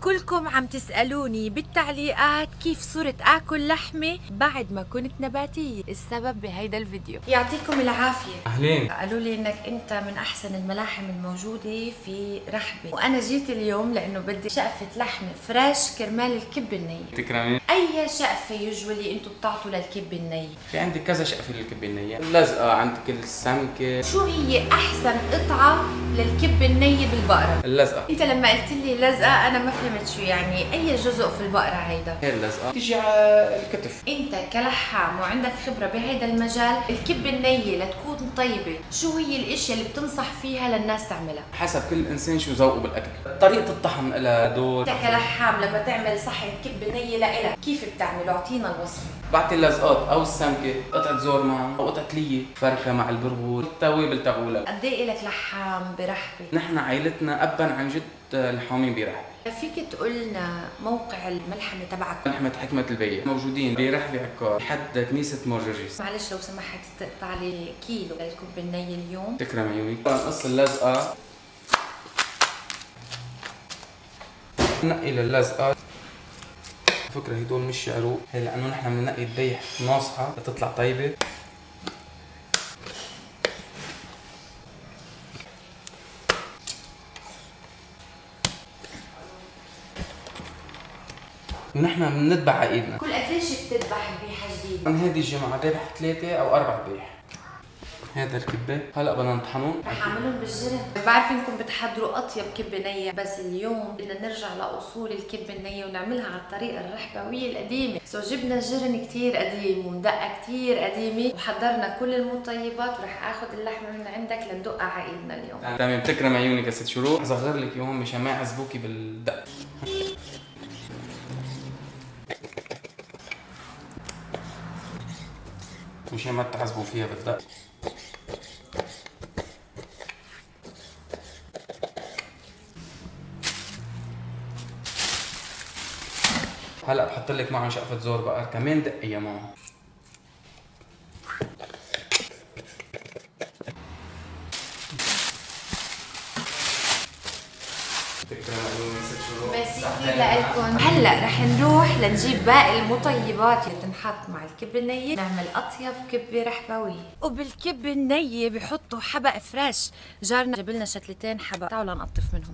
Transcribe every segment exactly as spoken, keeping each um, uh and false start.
كلكم عم تسألوني بالتعليقات كيف صرت آكل لحمة بعد ما كنت نباتية. السبب بهيدا الفيديو. يعطيكم العافية. أهلين. قالوا لي إنك أنت من أحسن الملاحم الموجودة في رحبة، وأنا جيت اليوم لأنه بدي شقفة لحمة فريش كرمال الكبة النية. تكرمي. أي شقفة يوجولي أنتم بتعطوا للكبة النية؟ في عندي كذا شقفة للكبة النية، اللزقة، عندك السمكة. شو هي أحسن قطعة للكبة النية بالبقرة؟ اللزقة. أنت لما قلت لي لزقة أنا ما فهمت شو يعني، أي جزء في البقرة هيدا؟ هي اللزقة تيجي على الكتف. أنت كلحام وعندك خبرة بهيدا المجال، الكبة النية لتكون طيبة، شو هي الأشياء اللي بتنصح فيها للناس تعملها؟ حسب كل إنسان شو ذوقه بالأكل، طريقة الطحن لها دور. أنت كلحام لما تعمل صحن كبة نية لإلك، كيف بتعمله؟ أعطينا الوصفة. بعطي اللزقات أو السمكة، قطعة زورما أو قطعة لية، فركة مع البرغول، التوابل تبعولها. قد إيه إلك لحام برحبة؟ نحن عائلتنا أبا عن جد لحامين برحبة. فيك تقولنا موقع الملحمة تبعك؟ ملحمة حكمة البيع، موجودين برحبة عكار حد كنيسة مورجرجيس. معلش لو سمحت تقطع لي كيلو للكبة النية اليوم. تكرم عيوني. نقص اللزقة، نقي للزقة. فكرة هدول مش عروق، هي لأنه نحن بننقي الديح ناصحة لتطلع طيبة. ونحن بنذبح على ايدنا. كل قد ايش بتذبح ذبيحة جديدة؟ من هذه الجمعة ذبح ثلاثة أو أربع ذبايح. هذا الكبة هلا بدنا نطحنهم. رح اعملهم بالجرن. بعرف انكم بتحضروا اطيب كبة نية، بس اليوم بدنا نرجع لاصول الكبة النية ونعملها على الطريقة الرحبوية القديمة. سو جبنا جرن كثير قديم ومدقة كثير قديمة وحضرنا كل المطيبات، ورح اخذ اللحمة من عندك لندقها على ايدنا اليوم. تمام. بتكرم عيونك يا ست شروق، صغر لك اياهم مشان ما يعذبوكي بالدق. مشان ما تعذبوا فيها بالدق. هلا بحط لك معهم شقفة زور بقر كمان دقية معهم. ميرسي لكم. هلا رح نروح لنجيب باقي المطيبات اللي تنحط مع الكبة النية، نعمل اطيب كبة رحبوية. وبالكبة النية بحطوا حبق فريش، جارنا جاب لنا شتلتين حبق، تعالوا لنقطف منهم.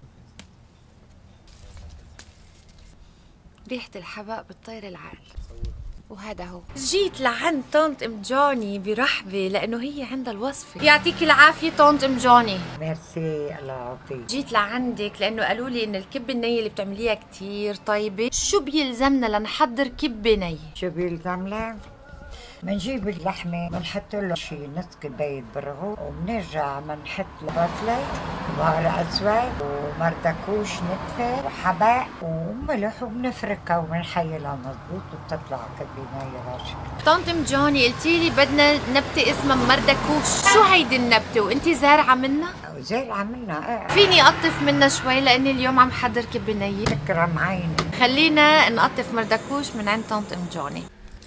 ريحة الحبق بتطير العقل. وهذا هو. جيت لعند طنط ام جوني برحبة لأنه هي عندها الوصفة. يعطيك العافية طنط ام جوني. ميرسي، الله يعطيك. جيت لعندك لأنه قالوا لي إن الكبة النية اللي بتعمليها كتير طيبة. شو بيلزمنا لنحضر كبة نية؟ شو بيلزمنا؟ بنجيب اللحمة بنحط له شي نص كباية برغل، وبنرجع بنحط له بصلة وبهار أسود ومردكوش نتفة وحبق وملح، وبنفركها وبنحيلها مظبوط وبتطلع كبة نية راشقة. طنط ام جوني قلتي لي بدنا نبتة اسمها مردكوش، شو هيدي النبتة وانتي زارعة منها؟ زارعة منها ايه. فيني اقطف منها شوي لاني اليوم عم حضر كبة نية؟ تكرم عيني. خلينا نقطف مردكوش من عند طنط ام جوني.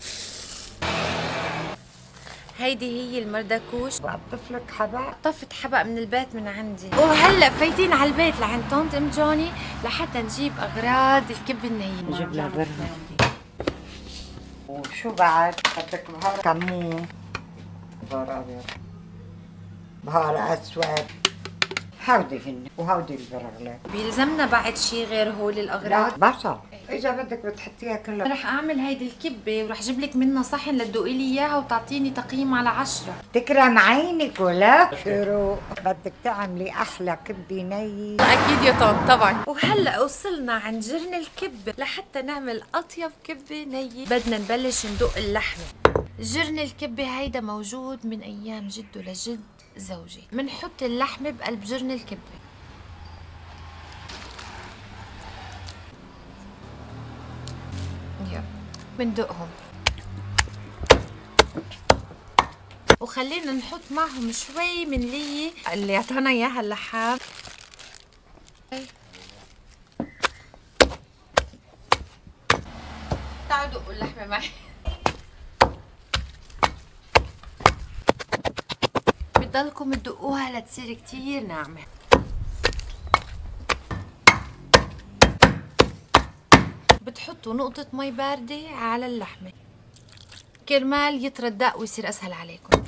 هيدي هي المردكوش. بقطف لك حبق. طفت حبق من البيت من عندي، وهلا فايتين على البيت لعند طنط ام جوني لحتى نجيب اغراض الكبة النية. نجيب لها برمة. وشو بعد؟ بدك بهار كمون، بهار ابيض، بهار اسود، هودي هن وهودي البرغلات. بيلزمنا بعد شي غير هول الاغراض؟ بصل، اذا بدك بتحطيها كلها. رح اعمل هيدي الكبه ورح اجيب لك منها صحن لتدوقي لي اياها وتعطيني تقييم على عشرة. تكرم عينك ولا شروق. بدك تعملي احلى كبه نيه. اكيد يا طنط طبعا. وهلا وصلنا عند جرن الكبه لحتى نعمل اطيب كبه نيه. بدنا نبلش ندق اللحمه. جرن الكبه هيدا موجود من ايام جده لجد زوجي. بنحط اللحمه بقلب جرن الكبه. يلا بندقهم وخلينا نحط معهم شوي من ليه اللي اعطانا اياها اللحام. تعالوا دقوا اللحمه معي. بضلكم تدقوها لتصير كتير ناعمه. بتحطوا نقطة مي باردة على اللحمة كرمال يتردق ويصير اسهل عليكم.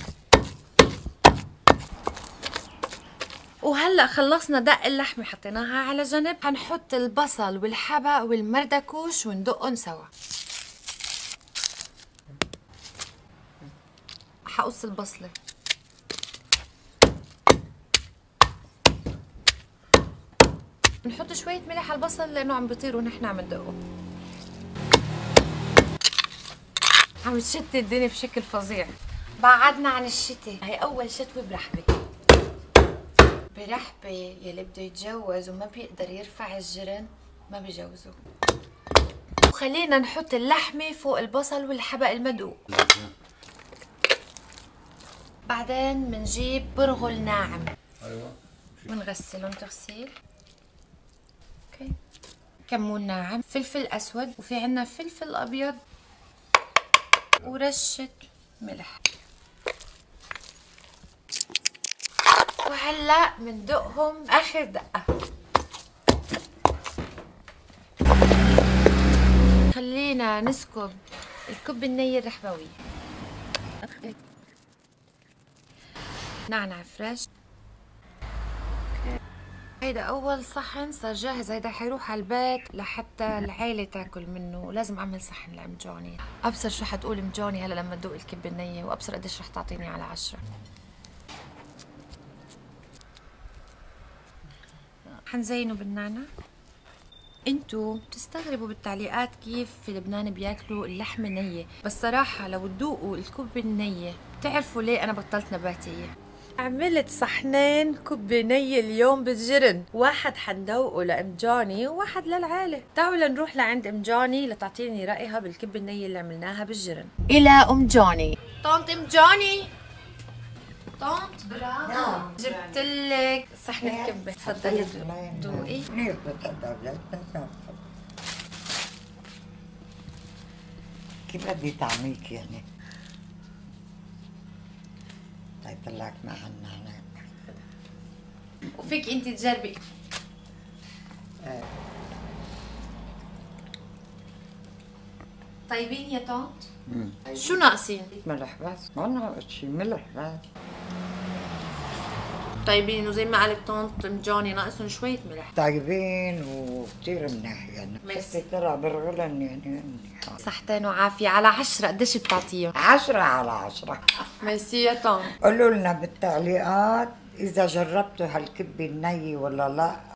وهلا خلصنا دق اللحمة حطيناها على جنب، حنحط البصل والحبق والمردكوش وندقهم سوا. حقص البصلة، نحط شوية ملح على البصل لأنه عم بيطير ونحن عم ندقه. عم تشتي الدنيا بشكل فظيع. بعدنا عن الشتاء، هي أول شتوة برحبة. برحبة يلي بده يتجوز وما بيقدر يرفع الجرن ما بيجوزه. وخلينا نحط اللحمة فوق البصل والحبق المدقوق. بعدين بنجيب برغل ناعم. ايوه. بنغسلهم تغسيل. اوكي. كمون ناعم، فلفل اسود، وفي عنا فلفل ابيض ورشة ملح. وهلا بندقهم اخر دقة. خلينا نسكب الكب النية الرحبوية. نعناع فريش. هيدا أول صحن صار جاهز، هيدا حيروح على البيت لحتى العيلة تاكل منه. لازم أعمل صحن لأم جوني. أبصر شو حتقول أم جوني هلا لما تدوق الكبة النية، وأبصر قديش رح تعطيني على عشرة. حنزينه بالنعناع. انتو بتستغربوا بالتعليقات كيف في لبنان بياكلوا اللحمة نية، بس صراحة لو تذوقوا الكبة النية بتعرفوا ليه أنا بطلت نباتية. عملت صحنين كبة نية اليوم بالجرن، واحد حندوقه لأم جوني وواحد للعائلة. تعالوا لنروح لعند أم جوني لتعطيني رأيها بالكبة النية اللي عملناها بالجرن. إلى أم جوني. طنط أم جوني. طنط برافو. جبت لك صحن الكبة، تفضلي دوقي. كيف بدي طعميك يعني؟ طلعك مع النعناع. وفيك انت تجربي. آه. طيبين يا طنط؟ شو ناقصين؟ ملح بس، ما ناقص شي، ملح بس. طيبين، وزي ما قالت طنط ام جوني ناقصهم شوية ملح. طيبين وكثير منيح يعني. بس طلع برغلن يعني منيح. صحتين وعافية. على عشرة قديش بتعطيهم؟ عشرة على عشرة. ميرسي يا طنط. قولوا لنا بالتعليقات إذا جربتوا هالكبة النية ولا لا.